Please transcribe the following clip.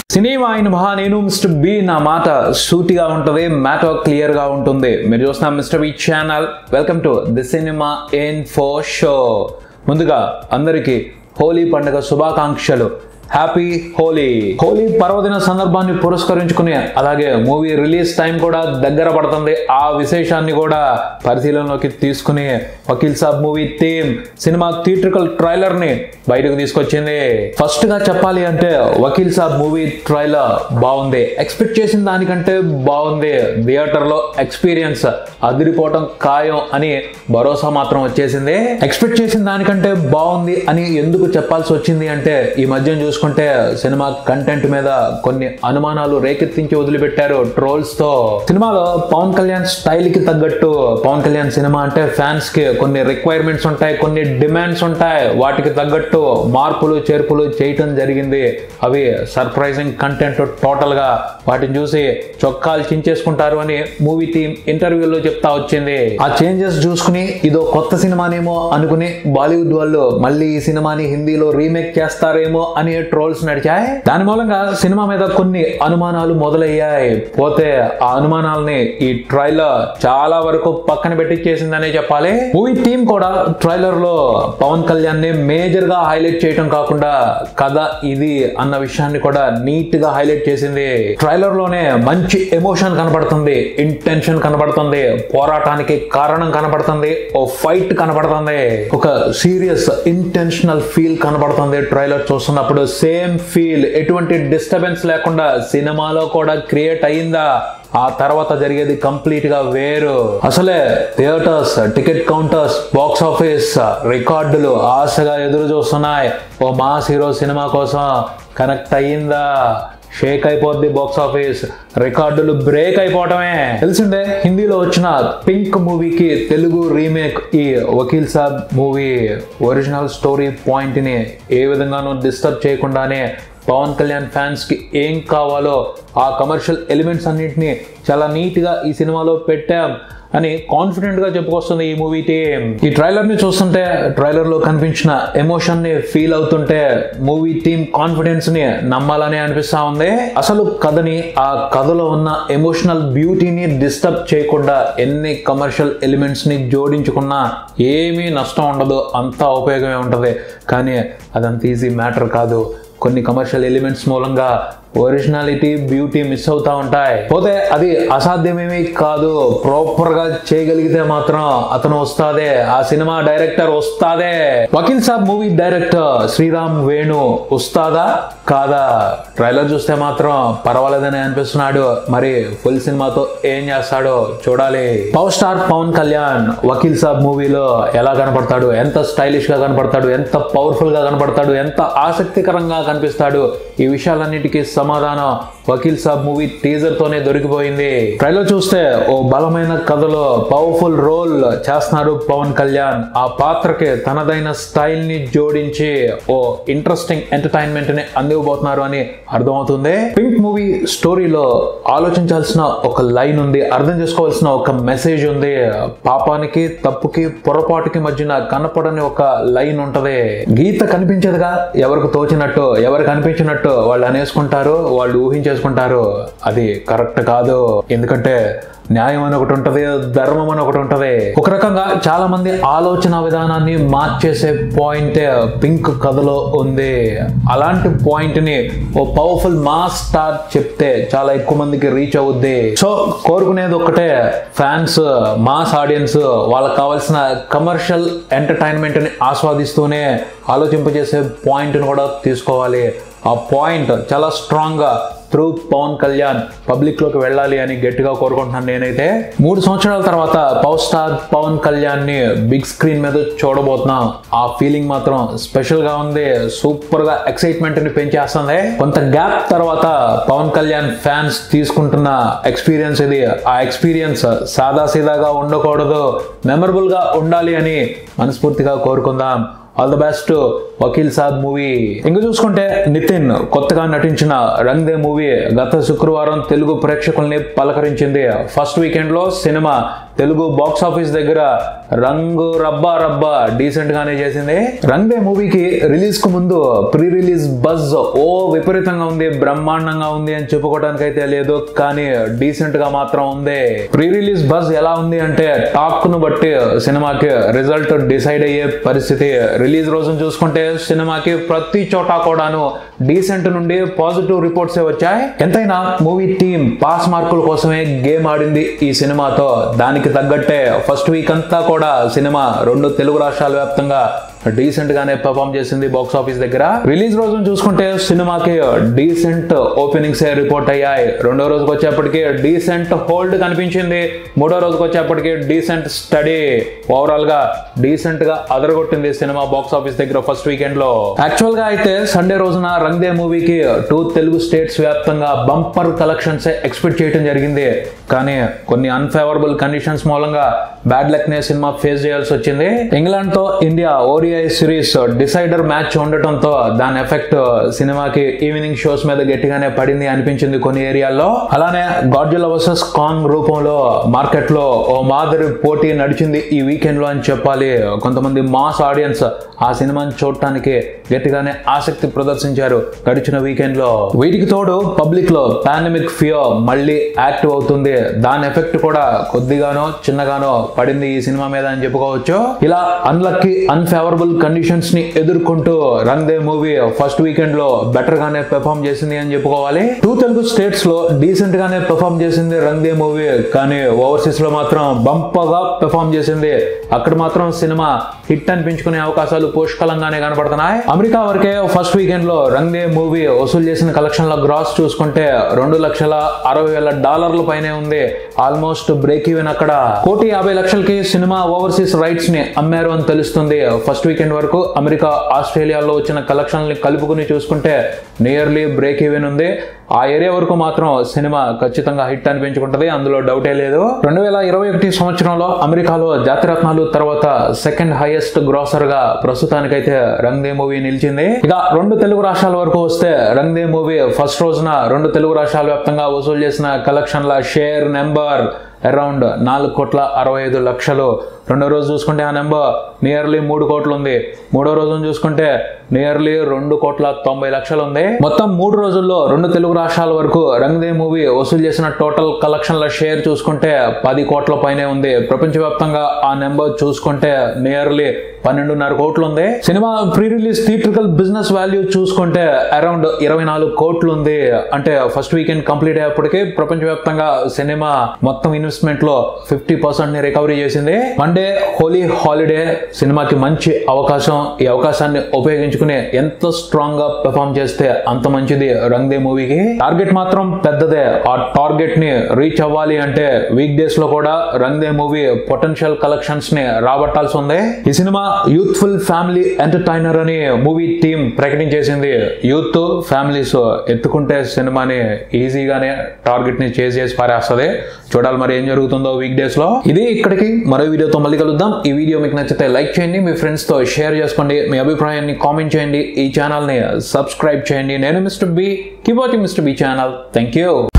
Cinema అయిన నేను mister B నా మాట సూటిగా ఉంటుంది, మ్యాటర్ క్లియర్ గా ఉంటుంది. మీరు చూస్తున్న mister B channel. Welcome to the cinema info show. ముందుగా అందరికీ హోలీ పండుగ శుభాకాంక్షలు. హ్యాపీ హోలీ. హోలీ పర్వదిన సందర్భాన్ని పురస్కరించుకుని అలాగే మూవీ రిలీజ్ టైం కూడా దగ్గర పడుతుంది. ఆ విశేషాన్ని కూడా పరిశీలనలోకి తీసుకుని Vakeel Saab movie theme cinema theatrical trailer ని బయటకు తీసుకొచ్చింది. ఫస్ట్ గా చెప్పాలి అంటే వకీల్ సాబ్ మూవీ ట్రైలర్ బాగుంది. ఎక్స్పెక్ట్ చేసిన దానికంటే బాగుంది. థియేటర్ లో ఎక్స్పీరియన్స్ అదిరిపోవటం ఖాయం అని భరోసా మాత్రం వచ్చేసింది. ఎక్స్పెక్ట్ చేసిన దానికంటే బాగుంది అని ఎందుకు చెప్పాల్సి వచ్చింది అంటే ఈ మధ్య చూసుకుంటే సినిమా కంటెంట్ మీద కొన్ని అనుమానాలు రేకెత్తించి వదిలిపెట్టారు ట్రోల్స్ తో. సినిమాలో పవన్ కళ్యాణ్ స్టైల్ కి తగ్గట్టు పవన్ కళ్యాణ్ సినిమా అంటే ఫ్యాన్స్ కి కొన్ని రిక్వైర్మెంట్స్ ఉంటాయి, కొన్ని డిమాండ్స్ ఉంటాయి. వాటికి తగ్గట్టు మార్పులు చేర్పులు చేయటం జరిగింది. అవి సర్ప్రైజింగ్ కంటెంట్ టోటల్ గా. వాటిని చూసి చొక్కాలు చించేసుకుంటారు అని మూవీ టీమ్ ఇంటర్వ్యూలో చెప్తా వచ్చింది. ఆ చేంజెస్ చూసుకుని ఇదో కొత్త సినిమానేమో అనుకుని బాలీవుడ్ వాళ్ళు మళ్ళీ ఈ సినిమాని హిందీలో రీమేక్ చేస్తారేమో అని ట్రోల్స్ నడిచాయి. దాని మూలంగా సినిమా మీద కొన్ని అనుమానాలు మొదలయ్యాయి. పోతే ఆ అనుమానాలని ఈ ట్రైలర్ చాలా వరకు పక్కన పెట్టించేసిందనే చెప్పాలి. మూవీ టీమ్ కూడా ట్రైలర్ లో పవన్ కళ్యాణ్ ని మేజర్ గా హైలైట్ చేయడం కాకుండా కథ ఇది అన్న విషయాన్ని కూడా నీట్ గా హైలైట్ చేసింది. ట్రైలర్ లోనే మంచి ఎమోషన్ కనబడుతుంది, ఇంటెన్షన్ కనబడుతుంది, పోరాటానికి కారణం కనబడుతుంది, ఓ ఫైట్ కనబడుతుంది, ఒక సీరియస్ ఇంటెన్షనల్ ఫీల్ కనబడుతుంది. ట్రైలర్ చూస్తున్నప్పుడు సేమ్ ఫీల్ ఎటువంటి డిస్టర్బెన్స్ లేకుండా సినిమాలో కూడా క్రియేట్ అయ్యిందా? ఆ తర్వాత జరిగేది కంప్లీట్ గా వేరు. అసలే theatres, ticket counters, box office రికార్డులు ఆశగా ఎదురు చూస్తున్నాయి. ఓ మాస్ హీరో సినిమా కోసం కనెక్ట్ అయ్యిందా? షేక్ అయిపోద్ది బాక్స్ ఆఫీస్. రికార్డులు బ్రేక్ అయిపోవటమే తెలిసిందే. హిందీలో వచ్చిన పింక్ మూవీకి తెలుగు రీమేక్ ఈ Vakeel Saab movie original story point ని ఏ విధంగానూ డిస్టర్బ్ చేయకుండానే పవన్ కళ్యాణ్ ఫ్యాన్స్ కి ఏం కావాలో ఆ కమర్షియల్ ఎలిమెంట్స్ అన్నింటినీ చాలా నీట్ గా ఈ సినిమాలో పెట్టాం అని కాన్ఫిడెంట్ గా చెప్పుకొస్తుంది ఈ మూవీ టీమ్. ఈ ట్రైలర్ ని చూస్తుంటే, ట్రైలర్ లో కనిపించిన ఎమోషన్ ని ఫీల్ అవుతుంటే మూవీ టీమ్ కాన్ఫిడెన్స్ ని నమ్మాలని అనిపిస్తా ఉంది. అసలు కథని, ఆ కథలో ఉన్న ఎమోషనల్ బ్యూటీని డిస్టర్బ్ చేయకుండా ఎన్ని కమర్షియల్ ఎలిమెంట్స్ ని జోడించుకున్నా ఏమీ నష్టం ఉండదు, అంతా ఉపయోగమే ఉంటది. కానీ అదంత ఈజీ మ్యాటర్ కాదు. కొన్ని కమర్షియల్ ఎలిమెంట్స్ మూలంగా ఒరిజినాలిటీ, బ్యూటీ మిస్ అవుతా ఉంటాయి. పోతే అది అసాధ్యమేమీ కాదు. ప్రాపర్ గా చేయగలిగితే మాత్రం అతను వస్తాదే, ఆ సినిమా డైరెక్టర్ వస్తాదే. వకీల్ సాబ్ మూవీ డైరెక్టర్ శ్రీరామ్ వేణు వస్తాదా కాదా? ట్రైలర్ చూస్తే మాత్రం పర్వాలేదని అనిపిస్తున్నాడు. మరి ఫుల్ సినిమాతో ఏం చేస్తాడో చూడాలి. పవర్ స్టార్ పవన్ కళ్యాణ్ వకీల్ సాబ్ మూవీలో ఎలా కనపడతాడు, ఎంత స్టైలిష్ గా కనపడతాడు, ఎంత పవర్ఫుల్ గా కనపడతాడు, ఎంత ఆసక్తికరంగా కనిపిస్తాడు, ఈ విషయాలన్నిటికీ సమాధానం వకీల్ సాబ్ మూవీ టీజర్ తోనే దొరికిపోయింది. ట్రైలర్ చూస్తే ఓ బలమైన కథలో పవర్ఫుల్ రోల్ చేస్తున్నారు పవన్ కళ్యాణ్. ఆ పాత్రకి తనదైన స్టైల్ ని జోడించి ఓ ఇంట్రెస్టింగ్ ఎంటర్టైన్మెంట్ ని అందివ్వబోతున్నారు అని అర్థమవుతుంది. పింక్ మూవీ స్టోరీలో ఆలోచించాల్సిన ఒక లైన్ ఉంది, అర్థం చేసుకోవాల్సిన ఒక మెసేజ్ ఉంది. పాపానికి, తప్పుకి, పొరపాటుకి మధ్యన కనపడని ఒక లైన్ ఉంటది. గీత కనిపించదుగా, ఎవరికి తోచినట్టు, ఎవరికి అనిపించినట్టు వాళ్ళు అనేసుకుంటారు, వాళ్ళు ఊహించేసుకుంటారు. అది కరెక్ట్ కాదు. ఎందుకంటే న్యాయం అని ఒకటి ఉంటది, ధర్మం అని ఒకటి ఉంటది. ఒక రకంగా చాలా మంది ఆలోచన విధానాన్ని మార్చేసే పాయింట్ పింక్ కథలో ఉంది. అలాంటి పాయింట్ ని ఓ పవర్ఫుల్ మాస్ స్టార్ చెప్తే చాలా ఎక్కువ మందికి రీచ్ అవుద్ది. సో కోరుకునేది ఒక్కటే, ఫ్యాన్స్, మాస్ ఆడియన్స్ వాళ్ళకి కావాల్సిన కమర్షియల్ ఎంటర్టైన్మెంట్ ని ఆస్వాదిస్తూనే ఆలోచింపజేసే పాయింట్ ని కూడా తీసుకోవాలి. ఆ పాయింట్ చాలా స్ట్రాంగ్ గా త్రూ పవన్ కళ్యాణ్ పబ్లిక్ లోకి వెళ్ళాలి అని గట్టిగా కోరుకుంటున్నాను నేనైతే. 3 సంవత్సరాల తర్వాత పవర్ స్టార్ పవన్ కళ్యాణ్ ని బిగ్ స్క్రీన్ మీద చూడబోతున్నాం. ఆ ఫీలింగ్ మాత్రం స్పెషల్ గా ఉంది, సూపర్ గా ఎక్సైట్మెంట్ ని పెంచేస్తుంది. కొంత గ్యాప్ తర్వాత పవన్ కళ్యాణ్ ఫ్యాన్స్ తీసుకుంటున్న ఎక్స్పీరియన్స్ ఇది. ఆ ఎక్స్పీరియన్స్ సాదాసీదాగా ఉండకూడదు, మెమరబుల్ గా ఉండాలి అని మనస్ఫూర్తిగా కోరుకుందాం. All the best Vakeel Saab movie. ఇంకా చూసుకుంటే నితిన్ కొత్తగా నటించిన రంగ్ దే మూవీ గత శుక్రవారం తెలుగు ప్రేక్షకుల్ని పలకరించింది. ఫస్ట్ వీకెండ్ లో సినిమా తెలుగు బాక్స్ ఆఫీస్ దగ్గర రంగు రబ్బా రబ్బా డీసెంట్ గానే చేసింది. రంగ్ దే మూవీకి రిలీజ్ కు ముందు ప్రీ రిలీజ్ బజ్ ఓ విపరీతంగా ఉంది, బ్రహ్మాండంగా ఉంది అని చెప్పుకోవడానికి అయితే లేదు, కానీ డీసెంట్ గా మాత్రం ఉంది. ప్రీ రిలీజ్ బజ్ ఎలా ఉంది అంటే టాక్ ను బట్టి సినిమాకి రిజల్ట్ డిసైడ్ అయ్యే పరిస్థితి. రిలీజ్ రోజును చూసుకుంటే సినిమాకి ప్రతి చోట కూడాను డీసెంట్ నుండి పాజిటివ్ రిపోర్ట్స్ వచ్చాయి. ఎంతైనా మూవీ టీమ్ పాస్ మార్కుల కోసమే గేమ్ ఆడింది ఈ సినిమాతో. దానికి తగ్గట్టే ఫస్ట్ వీక్ అంతా కూడా సినిమా 2 తెలుగు రాష్ట్రాల వ్యాప్తంగా డీసెంట్ గానే పర్ఫామ్ చేసింది బాక్స్ ఆఫీస్ దగ్గర. రిలీజ్ రోజును చూసుకుంటే సినిమాకి డీసెంట్ ఓపెనింగ్స్ రిపోర్ట్ అయ్యాయి. 2వ రోజుకి వచ్చేప్పటికి డీసెంట్ హోల్డ్ కనిపించింది. 3వ రోజుకి వచ్చేప్పటికి డీసెంట్ స్టడీ. ఓవరాల్ గా డీసెంట్ గా అదరగొట్టింది సినిమా బాక్స్ ఆఫీస్ దగ్గర ఫస్ట్ వీకెండ్ లో. యాక్చువల్ గా అయితే సండే రోజున రంగ్ దే మూవీకి 2 తెలుగు స్టేట్స్ వ్యాప్తంగా బంపర్ కలెక్షన్స్ ఎక్స్పెక్ట్ చేయడం జరిగింది. కానీ కొన్ని అన్ఫేవరబుల్ కండిషన్స్ మూలంగా బ్యాడ్ లక్ నే సినిమా ఫేస్ చేయాల్సి వచ్చింది. ఇంగ్లాండ్ తో India ODI series decider match ఉండటంతో దాని ఎఫెక్ట్ సినిమాకి ఈవినింగ్ షోస్ మీద గట్టిగానే పడింది అనిపించింది కొన్ని ఏరియాల్లో. అలానే గాడ్జిల్లా వర్సెస్ కాంగ్ రూపంలో మార్కెట్ లో ఓ మాదిరి పోటీ నడిచింది ఈ వీకెండ్ లో అని చెప్పాలి. కొంతమంది మాస్ ఆడియన్స్ ఆ సినిమాని చూడటానికి గట్టిగానే ఆసక్తి ప్రదర్శించారు గడిచిన వీకెండ్ లో. వీటికి తోడు పబ్లిక్ లో పాండమిక్ ఫియర్ మళ్ళీ యాక్టివ్ అవుతుంది. దాని ఎఫెక్ట్ కూడా కొద్దిగానో చిన్నగానో పడింది ఈ సినిమా మీద అని చెప్పుకోవచ్చు. ఇలా అన్లక్కీ అన్ఫేవరబుల్ కండిషన్స్ ని ఎదుర్కొంటూ Rang De movie first weekend లో బెటర్ గానే పెర్ఫామ్ చేసింది అని చెప్పుకోవాలి. 2 తెలుగు స్టేట్స్ లో డీసెంట్ గానే పెర్ఫామ్ చేసింది రంగ్ దే మూవీ, కానీ ఓవర్సీస్ లో మాత్రం బంపగా పెర్ఫామ్ చేసింది. అక్కడ మాత్రం సినిమా హిట్ అనిపించుకునే అవకాశాలు పుష్కలంగానే కనపడుతున్నాయి. అమెరికా వరకే ఫస్ట్ వీకెండ్ లో రంగ్ దే మూవీ వసూలు చేసిన కలెక్షన్ల గ్రాస్ చూసుకుంటే $2,60,000 పైనే ఉంది. Almost break even. అక్కడ $1,50,00,000కి సినిమా ఓవర్సీస్ రైట్స్ ని అమ్మారు అని తెలుస్తుంది. ఫస్ట్ వీకెండ్ వరకు అమెరికా ఆస్ట్రేలియాలో వచ్చిన కలెక్షన్లు కలుపుకుని చూసుకుంటే నియర్లీ బ్రేక్ ఈవెన్ ఉంది. ఆ ఏరియా వరకు మాత్రం సినిమా ఖచ్చితంగా హిట్ అనిపించుకుంటది, అందులో డౌటే లేదు. 2021 సంవత్సరంలో అమెరికాలో జాతిరత్నాలు తర్వాత సెకండ్ హైయెస్ట్ గ్రాసర్ గా ప్రస్తుతానికైతే రంగ్ దే మూవీ నిలిచింది. ఇక 2 తెలుగు రాష్ట్రాల వరకు వస్తే రంగ్ దే మూవీ ఫస్ట్ రోజున 2 తెలుగు రాష్ట్రాల వ్యాప్తంగా వసూలు చేసిన కలెక్షన్ల షేర్ నెంబర్ అరౌండ్ 4,65,00,000. 2వ రోజు చూసుకుంటే ఆ నెంబర్ నియర్లీ 3 కోట్లు ఉంది. 3వ రోజును చూసుకుంటే నియర్లీ 2,90,00,000 ఉంది. మొత్తం 3 రోజుల్లో 2 తెలుగు రాష్ట్రాల వరకు రంగ్ దే మూవీ వసూలు చేసిన టోటల్ కలెక్షన్ల షేర్ చూసుకుంటే 10 కోట్ల పైనే ఉంది. ప్రపంచవ్యాప్తంగా ఆ నెంబర్ చూసుకుంటే నియర్లీ 12.5 కోట్లు ఉంది. Cinema pre release theatrical business value చూసుకుంటే అరౌండ్ 24 కోట్లు ఉంది. అంటే ఫస్ట్ వీకెండ్ కంప్లీట్ అయ్యేప్పటికీ ప్రపంచవ్యాప్తంగా సినిమా మొత్తం ఇన్వెస్ట్మెంట్ లో 50% ని రికవరీ చేసింది. మండే హోలీ హాలిడే సినిమాకి మంచి అవకాశం. ఈ అవకాశాన్ని ఉపయోగించుకుని ఎంత స్ట్రాంగ్ గా పెర్ఫామ్ చేస్తే అంత మంచిది రంగ్ దే మూవీకి. టార్గెట్ మాత్రం పెద్దదే. ఆ టార్గెట్ ని రీచ్ అవ్వాలి అంటే వీక్ డేస్ లో కూడా Rang De movie potential collections ని రాబట్టాల్సి ఉంది. ఈ సినిమా యూత్ఫుల్ ఫ్యామిలీ ఎంటర్టైనర్ అని మూవీ టీమ్ ప్రకటించేసింది. యూత్ ఫ్యామిలీస్ ఎత్తుకుంటే సినిమాని ఈజీగానే టార్గెట్ ని చేసి పారేస్తుంది. చూడాలి మరి ఏం జరుగుతుందో వీక్ డేస్ లో. ఇది ఇక్కడికి మరో వీడియోతో మళ్ళీ కలుద్దాం. ఈ వీడియో మీకు నచ్చితే లైక్ చేయండి, మీ ఫ్రెండ్స్ తో షేర్ చేసుకోండి, మీ అభిప్రాయాన్ని కామెంట్ చేయండి, ఈ ఛానల్ ని సబ్స్క్రైబ్ చేయండి. నేను mister B. Keep watching mister B channel. Thank you.